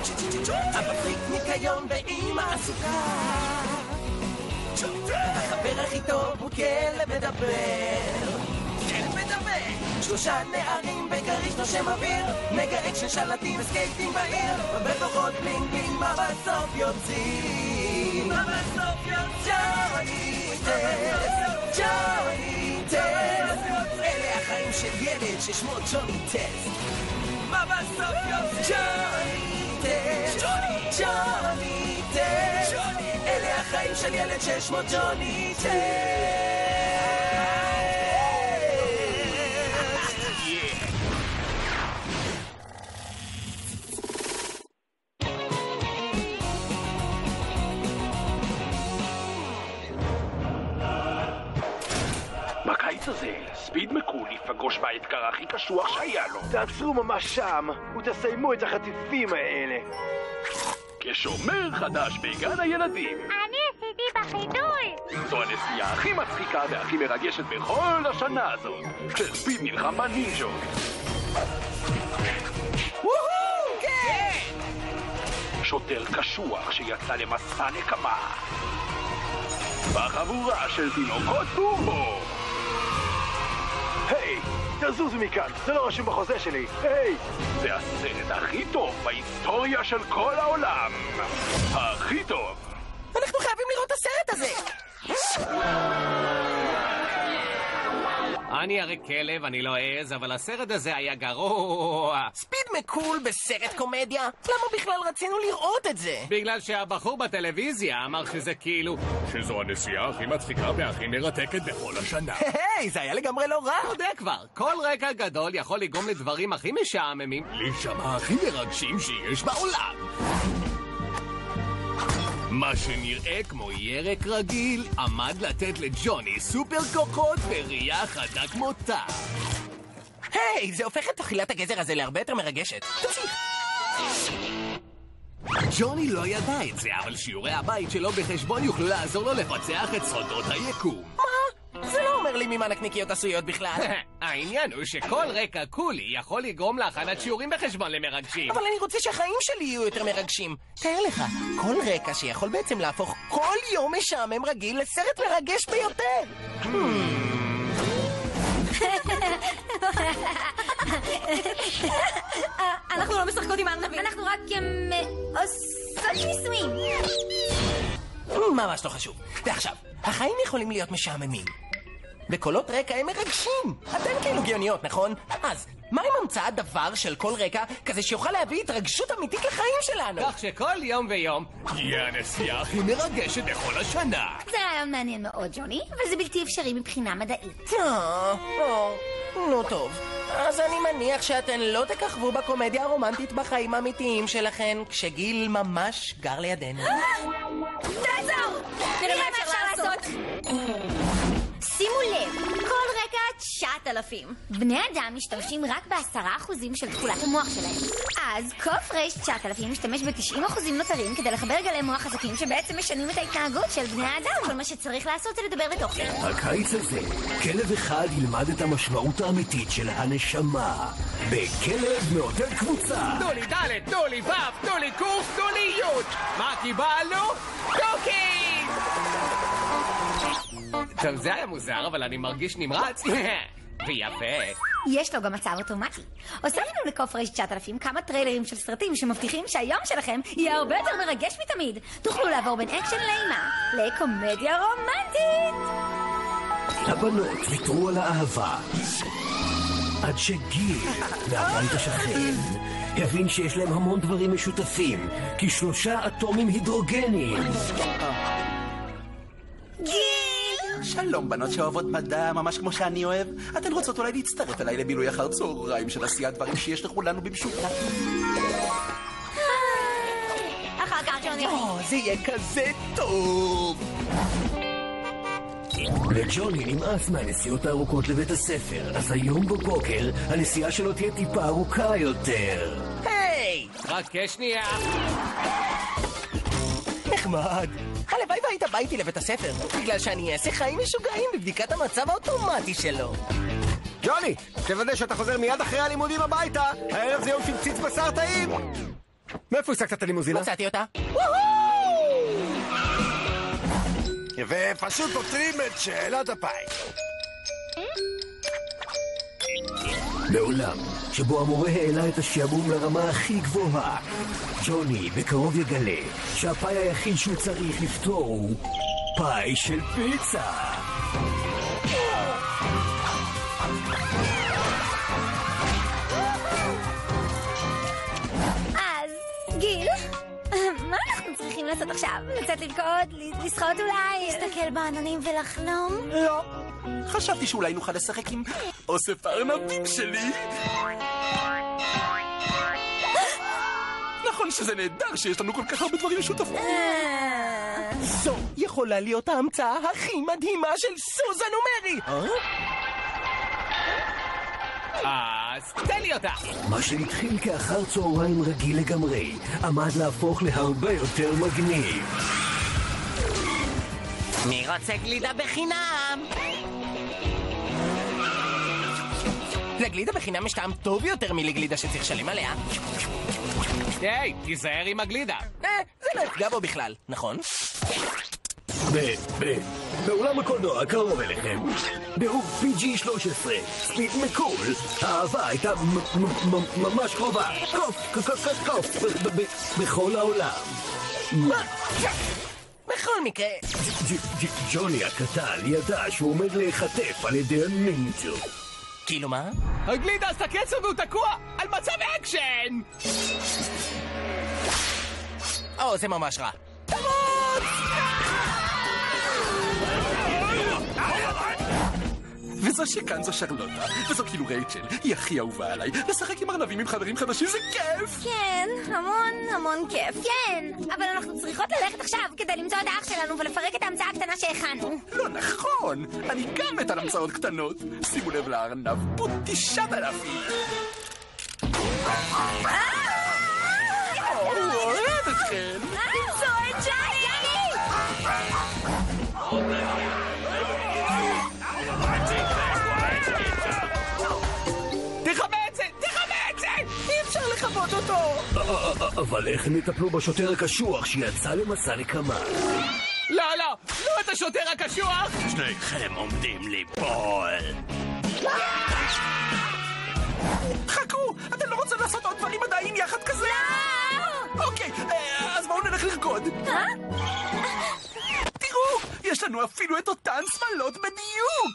אבא פריק ניקיון ואמא עסוקה. החבר הכי טוב הוא כלב מדבר. כלב מדבר. 3 נערים בגריש נושם אוויר, מגה אקשן שלטים וסקייטים בעיר, ובכוחות בלינג בלינג מה בסוף יוצאים? מה בסוף יוצאים? ג'וני טסט, ג'וני טסט, אלה החיים של ילד ששמו ג'וני טסט. מה בסוף יוצאים? ג'וני טסט, ג'וני טסט, אלה החיים של ילד ששמו ג'וני טסט. בקיץ הזה, ספיד מקול יפגוש באתגר הכי קשוח שהיה לו. תעצרו ממש שם, ותסיימו את החטיפים האלה. כשומר חדש בגן הילדים. אני עשיתי בחידול. זו הנסיעה הכי מצחיקה והכי מרגשת בכל השנה הזאת. שספיד נלחם בנינג'ות. וואו, כן! שוטר קשוח שיצא למסע נקמה. בחבורה של תינוקות טורבו. היי, תזוזו מכאן, זה לא רשום בחוזה שלי. היי! זה הסרט הכי טוב בהיסטוריה של כל העולם. הכי טוב. אנחנו חייבים לראות את הסרט הזה. אני הרי כלב, אני לא עז, אבל הסרט הזה היה גרוע. ספיד מקול בסרט קומדיה? למה בכלל רצינו לראות את זה? בגלל שהבחור בטלוויזיה אמר שזה כאילו... שזו הנסיעה הכי מצחיקה והכי מרתקת בכל השנה. היי, זה היה לגמרי לא רע. יודע כבר, כל רקע גדול יכול לגרום לדברים הכי משעממים. להישמע הכי מרגשים שיש בעולם. מה שנראה כמו ירק רגיל עמד לתת לג'וני סופר כוחות וראייה חדה כמותה. היי, זה הופך את אכילת הגזר הזה להרבה יותר מרגשת. תמשיך. ג'וני לא ידע את זה, אבל שיעורי הבית שלו בחשבון יוכלו לעזור לו לפצח את סודות היקום. מה? זה לא אומר לי ממה נקניקיות עשויות בכלל. העניין הוא שכל רקע קולי יכול לגרום להכנת שיעורים בחשבון למרגשים. אבל אני רוצה שהחיים שלי יהיו יותר מרגשים. תאר לך, כל רקע שיכול בעצם להפוך כל יום משעמם רגיל לסרט מרגש ביותר. אנחנו לא משחקות עם הארנבים, אנחנו רק עושות ניסויים. ממש לא חשוב. ועכשיו, החיים יכולים להיות משעממים. בקולות רקע הם מרגשים. אתם כאילו גאוניות, נכון? אז, מה אם המצאת דבר של כל רקע כזה שיוכל להביא התרגשות אמיתית לחיים שלנו? כך שכל יום ויום יהיה הנסיעה הכי מרגשת בכל השנה. זה רעיון מעניין מאוד, ג'וני, אבל זה בלתי אפשרי מבחינה מדעית. נו טוב. אז אני מניח שאתן לא תככבו בקומדיה הרומנטית בחיים האמיתיים שלכן כשגיל ממש גר לידינו. תעזור! נראה מה אפשר לעשות. שימו לב, כל רקע 9,000. בני אדם משתמשים רק ב10% של תכולת המוח שלהם. אז קוף רש 9,000 משתמש ב90% נותרים כדי לחבר גלי מוח חזקים שבעצם משנים את ההתנהגות של בני האדם. כל מה שצריך לעשות זה לדבר בתוך זה. הקיץ הזה, כלב אחד ילמד את המשמעות האמיתית של הנשמה. בכלב מאותת קבוצה. תנו לי ד', תנו לי ו', תנו לי קוף, תנו לי י'. מה קיבלנו? קוקים! טוב, זה היה מוזר, אבל אני מרגיש נמרץ. ויפה. יש לו גם מצב אוטומטי. הוספנו לקוף רש 9,000 כמה טריילרים של סרטים שמבטיחים שהיום שלכם יהיה הרבה יותר מרגש מתמיד. תוכלו לעבור בין אקשן לאימה לקומדיה רומנטית. הבנות ויתרו על האהבה עד שגיל מהבית השכן הבין שיש להם המון דברים משותפים, כי 3 אטומים הידרוגנים. גיל! שלום בנות שאוהבות מדע ממש כמו שאני אוהב. אתן רוצות אולי להצטרף אליי לבילוי אחר צהריים של עשיית דברים שיש לכולנו במשותף? אחר כך ג'וני. זה יהיה כזה טוב. לג'וני נמאס מהנסיעות הארוכות לבית הספר, אז היום בבוקר הנסיעה שלו תהיה טיפה ארוכה יותר. היי! רק שנייה. נחמד. הלוואי והיית בא איתי לבית הספר, בגלל שאני אעשה חיים משוגעים בבדיקת המצב האוטומטי שלו. ג'וני, תוודא שאתה חוזר מיד אחרי הלימודים הביתה. הערב זה יום של ציץ בשר טעים. מאיפה השגת את הלימוזינה? מצאתי אותה. ופשוט פותרים את שאלת הפאי. בעולם שבו המורה העלה את השעמום לרמה הכי גבוהה, ג'וני בקרוב יגלה שהפאי היחיד שהוא צריך לפתור הוא פאי של פיצה. אז, גיל, מה אנחנו צריכים לעשות עכשיו? לצאת לרקוד? לשחות אולי? להסתכל בעננים ולחלום? לא. חשבתי שאולי נוכל לשחק עם אוסף הארנבים שלי. נכון שזה נהדר שיש לנו כל כך הרבה דברים משותפים. זו יכולה להיות ההמצאה הכי מדהימה של סוזן ומרי. אז תן לי אותה. מה שהתחיל כאחר צהריים רגיל לגמרי עמד להפוך להרבה יותר מגניב. מי רוצה גלידה בחינם? לגלידה בחינם יש טעם טוב יותר מלגלידה שצריך לשלם עליה. היי, תיזהר עם הגלידה. זה לא יפגע בו בכלל, נכון? בעולם הקולנוע קרוב אליכם, דירוג PG-13, ספיד מקול, האהבה הייתה ממש קרובה, קוף, בכל העולם. מה? בכל מקרה... ג'וני הקטן ידע שהוא עומד להיחטף על ידי הנינג'ו. כאילו מה? הגלידה עשתה קצב והוא תקוע על מצב אקשן! או, זה ממש רע. וזו שכאן זו שרלוטה, וזו כאילו רייצ'ל, היא הכי אהובה עליי. לשחק עם ארנבים עם חברים חדשים זה כיף! כן, המון כיף. כן, אבל אנחנו צריכות ללכת עכשיו כדי למצוא את האח שלנו ולפרק את ההמצאה הקטנה שהכנו. לא נכון! אני גם מת על המצאות קטנות. שימו לב לארנב פוטי 9,000. אוהב אתכם! למצוא את ג'וני! תכבה את זה! אי אפשר לכבות אותו! אבל איך הם יטפלו בשוטר הקשוח שיצא למסע נקמה? לא את השוטר הקשוח! שניכם עומדים ליפול. חכו! אתם לא רוצים לעשות עוד דברים מדעיים יחד כזה? לא! אוקיי, אז בואו נלך לרקוד. תראו! יש לנו אפילו את אותן שמלות בדיוק!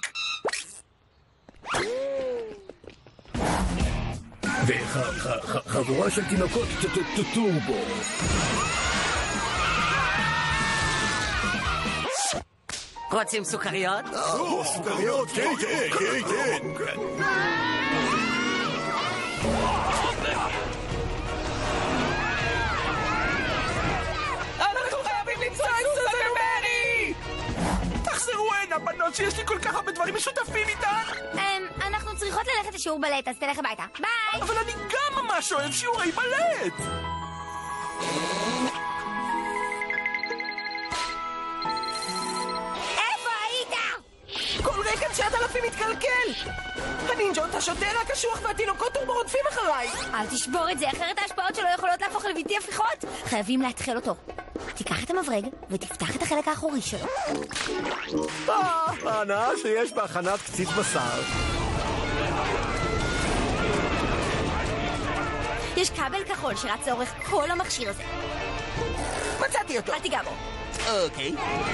וחבורה של תינוקות טורבו. רוצים סוכריות? סוכריות, כן. אנחנו חייבים למצוא את סוזן ומרי! תחזרו הנה, בנות, שיש לי כל כך הרבה דברים משותפים איתן! אנחנו צריכות ללכת לשיעור בלט, אז תלך הביתה. ביי! אבל אני גם ממש אוהב שיעורי בלט! איפה היית? כל רגע 9,000 מתקלקל! הנינג'ות, השוטר הקשוח והתינוקות טורבו רודפים אחריי! אל תשבור את זה, אחרת ההשפעות שלו יכולות להפוך לבלתי הפיכות. חייבים להתחיל אותו. תיקח את המברג ותפתח את החלק האחורי שלו. ההנאה שיש בהכנת קציץ בשר. יש כבל כחול שרץ לאורך כל המכשיר הזה. מצאתי אותו! אל תיגע בו. אוקיי.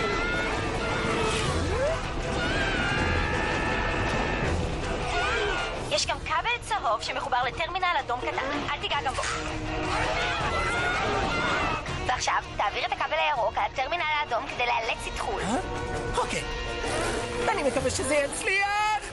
יש גם כבל צהוב שמחובר לטרמינל אדום קטן. אל תיגע גם בו. ועכשיו תעביר את הכבל הירוק על הטרמינל האדום כדי לאלץ סיתחול. אוקיי. אני מקווה שזה יצליח!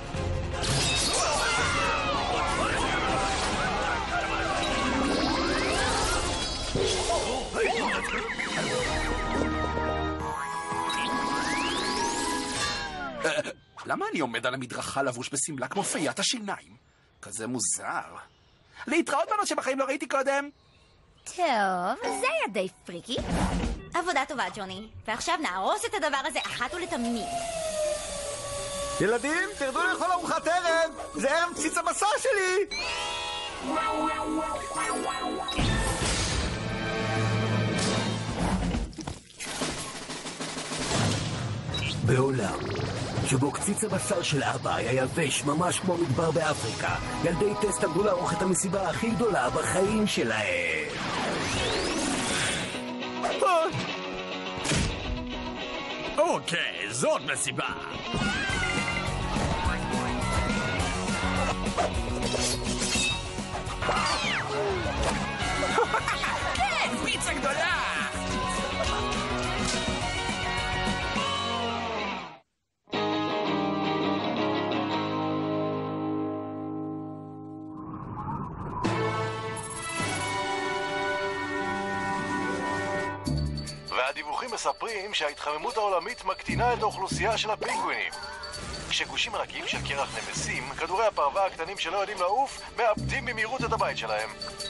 למה אני עומד על המדרכה לבוש בשמלה כמו פיית השיניים? כזה מוזר. להתראות בנות שבחיים לא ראיתי קודם. טוב, זה היה די פריקי. עבודה טובה, ג'וני. ועכשיו נהרוס את הדבר הזה אחת ולתמיד. ילדים, תרדו לאכול ארוחת ערב! זה ערב קציץ הבשר שלי! בעולם שבו קציץ הבשר של אבא היה יבש ממש כמו מדבר באפריקה, ילדי טסט עמדו לערוך את המסיבה הכי גדולה בחיים שלהם. אוקיי, זאת מסיבה. כן, פיצה גדולה! והדיווחים מספרים שההתחממות העולמית מקטינה את האוכלוסייה של הפינגווינים. כשגושים ענקיים של קרח נמסים, כדורי הפרווה הקטנים שלא יודעים לעוף מאבדים במהירות את הבית שלהם.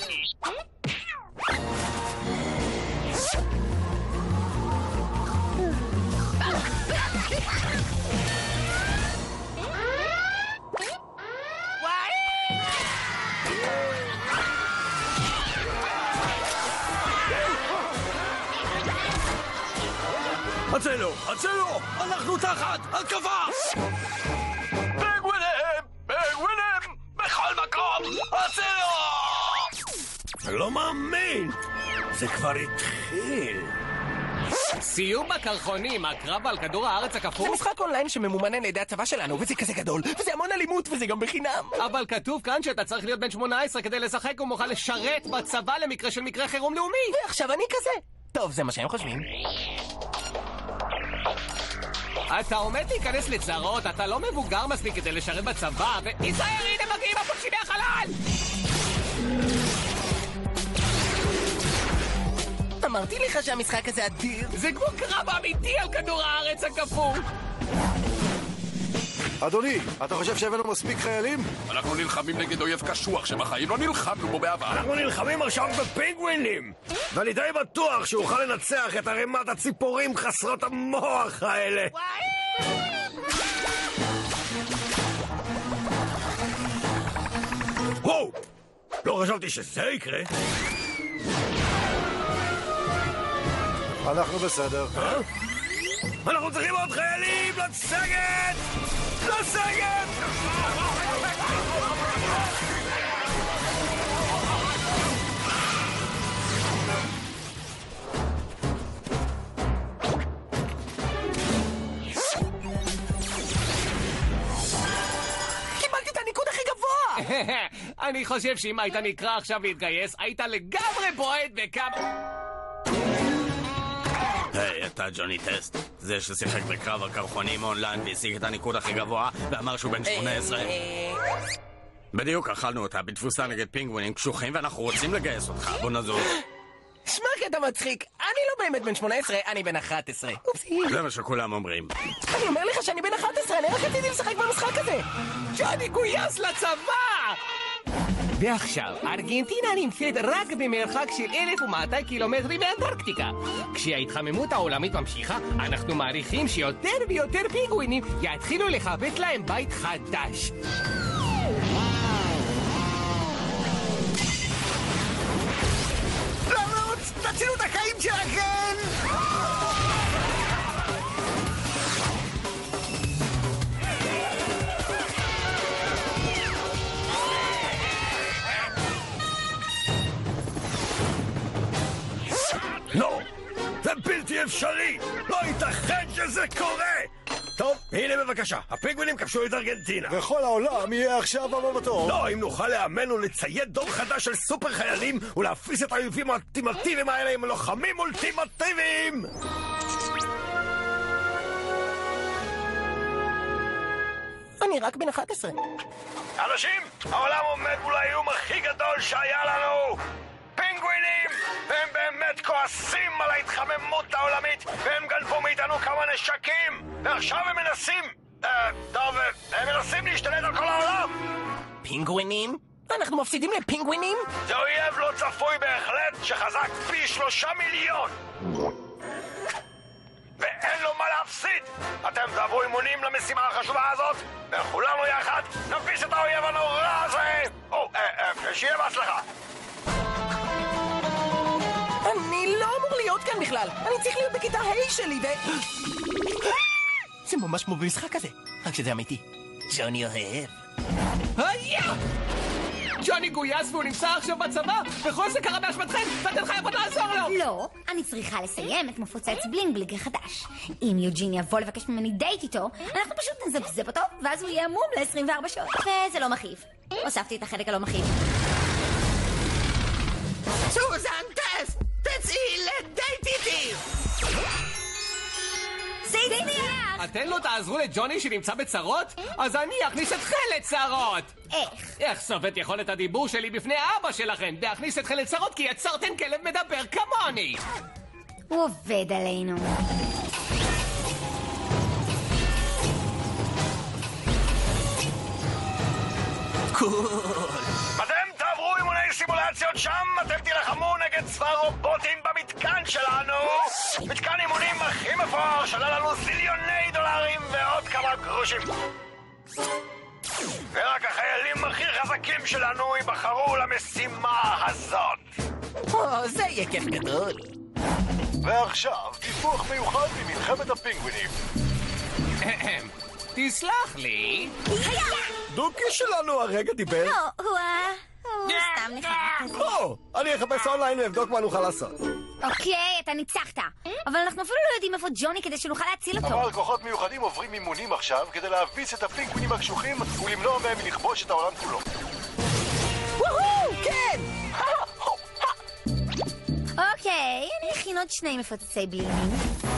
הצלו! הצלו! אנחנו תחת התקפה! פינגווינים! פינגווינים! בכל מקום! הצלו! אני לא מאמין! זה כבר התחיל! סיום בקרחונים, הקרב על כדור הארץ הכפוף. זה משחק אונליין שממומן על ידי הצבא שלנו, וזה כזה גדול, וזה המון אלימות, וזה גם בחינם. אבל כתוב כאן שאתה צריך להיות בן 18 כדי לשחק ומוכל לשרת בצבא למקרה של מקרה חירום לאומי. ועכשיו אני כזה. טוב, זה מה שהם חושבים. אתה עומד להיכנס לצרות, אתה לא מבוגר מספיק כדי לשרת בצבא, וישראל, הנה מגיעים הפולשים מהחלל! אמרתי לך שהמשחק הזה אדיר. זה כמו קרב אמיתי על כדור הארץ הכפוף. אדוני, אתה חושב שהבאנו מספיק חיילים? אנחנו נלחמים נגד אויב קשוח שבחיים לא נלחמנו בו בעבר. אנחנו נלחמים עכשיו בפינגווינים! ואני די בטוח שאוכל לנצח את ערימת הציפורים חסרות המוח האלה! וואו! לא חשבתי שזה יקרה. אנחנו בסדר. אנחנו צריכים עוד חיילים! לסגת! לסגת! קיבלתי את הניקוד הכי גבוה! אני חושב שאם היית נקרא עכשיו להתגייס, היית לגמרי בועט בכמה... היי, אתה ג'וני טסט. זה ששיחק בקרב הקרחונים אונליין והשיג את הניקוד הכי גבוה ואמר שהוא בן 18. בדיוק אכלנו אותה בתבוסה נגד פינגווינים קשוחים ואנחנו רוצים לגייס אותך. בוא נזוז. שמע קטע מצחיק, אני לא באמת בן 18, אני בן 11. אופסי. זה מה שכולם אומרים. אני אומר לך שאני בן 11, אני רק רציתי לשחק במשחק הזה. ג'וני גויס לצבא! ועכשיו, ארגנטינה נמצאת רק במרחק של 1,200 קילומטרים מאנטרקטיקה. כשההתחממות העולמית ממשיכה, אנחנו מעריכים שיותר ויותר פינגווינים יתחילו לחפש להם בית חדש. לרוץ! תצילו את החיים שלכם! לא! זה בלתי אפשרי! לא ייתכן שזה קורה! טוב, הנה בבקשה, הפינגווינים כבשו את ארגנטינה. וכל העולם יהיה עכשיו הבא בתור. לא, אם נוכל לאמן ולצייד דור חדש של סופר חיילים ולהפיס את האויבים האולטימטיביים האלה עם לוחמים אולטימטיביים! אני רק בן 11. אנשים, העולם עומד מול האיום הכי גדול שהיה לנו! פינגווינים! והם באמת כועסים על ההתחממות העולמית והם גנבו מאיתנו כמה נשקים ועכשיו הם מנסים הם מנסים להשתלט על כל העולם! פינגווינים? אנחנו מפסידים לפינגווינים? זה אויב לא צפוי בהחלט שחזק פי 3 מיליון! ואין לו מה להפסיד! אתם תעברו אימונים למשימה החשובה הזאת וכולנו יחד נפיס את האויב הנורא הזה! שיהיה בהצלחה! אני לא אמור להיות כאן בכלל. אני צריך להיות בכיתה ה' שלי זה ממש כמו במשחק הזה, רק שזה אמיתי. ג'וני אוהב. ג'וני גויס והוא נמצא עכשיו בצבא, וכל זה קרה באשמתכם, ואתם חייבות לעזור לו! לא, אני צריכה לסיים את מפוצץ בלינג בליג החדש. אם יוג'ין יבוא לבקש ממני דייט איתו, אנחנו פשוט נזפזפ אותו, ואז הוא יהיה עמום ל-24 שעות. וזה לא מכאיב. הוספתי את החלק הלא מכאיב. סוזן טס! תצאי לדייט איתי! זה הצליח! אתן לא תעזרו לג'וני שנמצא בצרות? אז אני אכניס אתכן לצרות! איך סובט יכולת הדיבור שלי בפני אבא שלכן להכניס אתכן לצרות כי יצרתן כלב מדבר כמוני? הוא עובד עלינו. אתם תעברו אימוני סימולציות שם, אתם תלחמו נגד צבא רובוטים במתקן שלנו. מתקן אימונים הכי מפואר, שעלה לנו זיליוני דולרים ועוד כמה גרושים. ורק החיילים הכי חזקים שלנו ייבחרו למשימה הזאת. זה יהיה כיף גדול. ועכשיו, דיווח מיוחד ממלחמת הפינגווינים. תסלח לי. דוקי שלנו הרגע דיבר. לא, הוא סתם נחכה. אני אחפש אונליין ואבדוק מה נוכל לעשות. אוקיי, אתה ניצחת. אבל אנחנו אפילו לא יודעים איפה ג'וני כדי שנוכל להציל אותו. אבל כוחות מיוחדים עוברים אימונים עכשיו כדי להביס את הפינגווינים הקשוחים ולמנוע מהם מלכבוש את העולם כולו. כן! אוקיי, אני אכין עוד 2 מפוצצי בלינגים.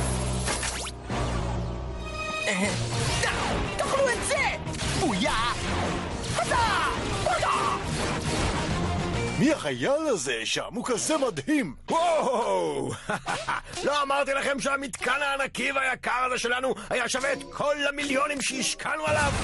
תאכלו את זה! בויה! מי החייל הזה שם? הוא כזה מדהים! וואו! לא אמרתי לכם שהמתקן הענקי והיקר הזה שלנו היה שווה את כל המיליונים שהשקענו עליו?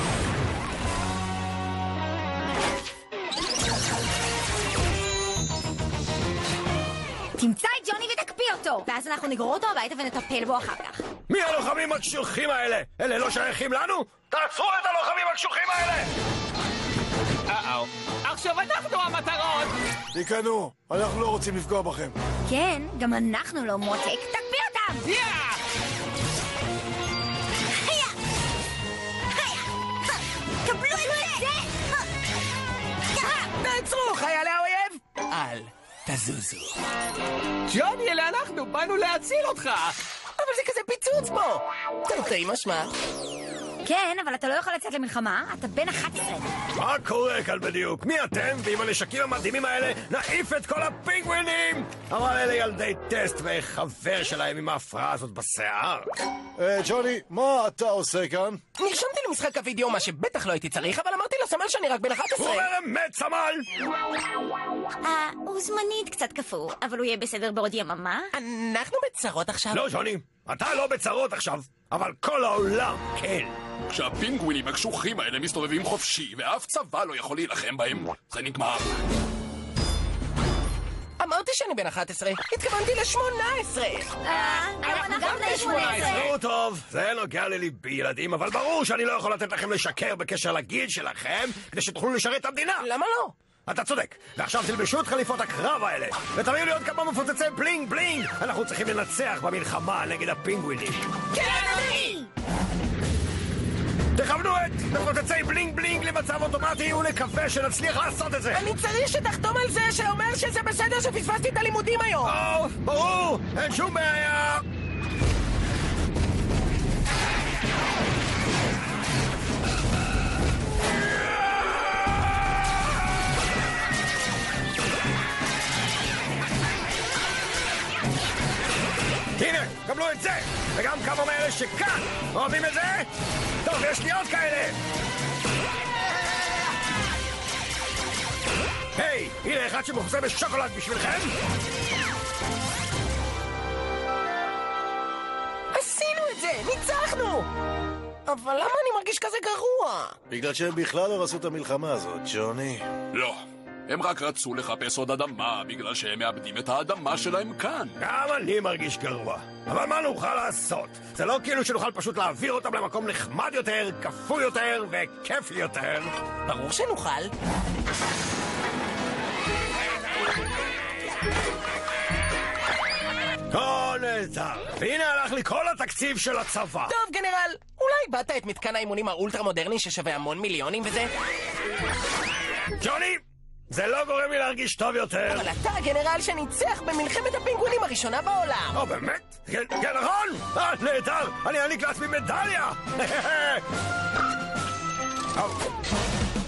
תמצא את ג'וני ותקפיא אותו, ואז אנחנו נגרור אותו הביתה ונטפל בו אחר כך. מי הלוחמים הקשוחים האלה? אלה לא שייכים לנו? תעצרו את הלוחמים הקשוחים האלה! עכשיו אנחנו המטרות! תיכנו, אנחנו לא רוצים לפגוע בכם. כן, גם אנחנו לא מותק, תקפיא אותם! קבלו את זה! תעצרו, חיילי האויב! אל תזוזו. ג'וני, אלה אנחנו, באנו להציל אותך! אבל זה כזה פיצוץ פה! תרתי משמע. כן, אבל אתה לא יכול לצאת למלחמה, אתה בן 11. מה קורה כאן בדיוק? מי אתם? ועם הנשקים המדהימים האלה נעיף את כל הפינגווינים! אבל אלה ילדי טסט וחבר שלהם עם ההפרעה הזאת בשיער. ג'וני, מה אתה עושה כאן? נרשמתי למשחק הוידאו, מה שבטח לא הייתי צריך, אבל אמרתי לסמל שאני רק בן 11. הוא אומר אמת, סמל! הוא זמנית קצת קפוא, אבל הוא יהיה בסדר בעוד יממה. אנחנו בצרות עכשיו. לא, ג'וני, אתה לא בצרות עכשיו, אבל כל העולם כן. כשהפינגווינים הקשוחים האלה מסתובבים חופשי ואף צבא לא יכול להילחם בהם, זה נגמר. אמרתי שאני בן 11, התכוונתי ל-18. אנחנו גם בני 18. נו טוב, זה נוגע לליבי ילדים, אבל ברור שאני לא יכול לתת לכם לשקר בקשר לגיל שלכם כדי שתוכלו לשרת את המדינה. למה לא? אתה צודק, ועכשיו תלבשו את חליפות הקרב האלה ותביאו לי עוד כמה מפוצצי בלינג בלינג. אנחנו צריכים לנצח במלחמה נגד הפינגווינים. כן, אדוני! תכוונו את מפוצצי בלינג בלינג למצב אוטומטי ונקווה שנצליח לעשות את זה. אני צריך שתחתום על זה שאומר שזה בסדר שפספסתי את הלימודים היום. ברור, אין שום בעיה. הנה, קבלו את זה, וגם כמה מאלה שכאן אוהבים את זה? טוב, יש לי עוד כאלה. היי, הנה אחד שמחוסה בשוקולד בשבילכם. עשינו את זה, ניצחנו! אבל למה אני מרגיש כזה גרוע? בגלל שהם בכלל לא רצו את המלחמה הזאת, ג'וני. לא, הם רק רצו לחפש עוד אדמה בגלל שהם מאבדים את האדמה שלהם כאן. גם אני מרגיש גרוע, אבל מה נוכל לעשות? זה לא כאילו שנוכל פשוט להעביר אותם למקום נחמד יותר, כפוי יותר וכיפי יותר. ברור שנוכל. כה נהדר, והנה הלך לי כל התקציב של הצבא. טוב, גנרל, אולי אולי באת את מתקן האימונים האולטרה מודרני ששווה המון מיליונים וזה? ג'וני, זה לא גורם לי להרגיש טוב יותר. אבל אתה הגנרל שניצח במלחמת הפינגווינים הראשונה בעולם. באמת? כן, נכון! נהדר! אני אעניק לעצמי מדליה!